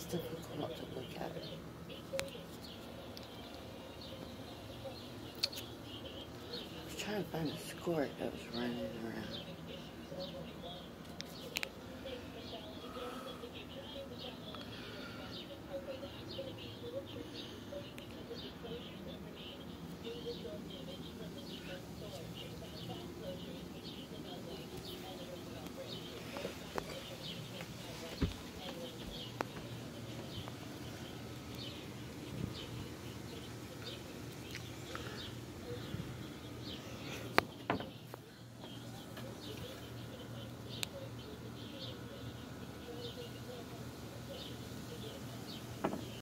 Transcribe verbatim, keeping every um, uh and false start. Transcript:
difficult to look at it. I was trying to find a squirt that was running around.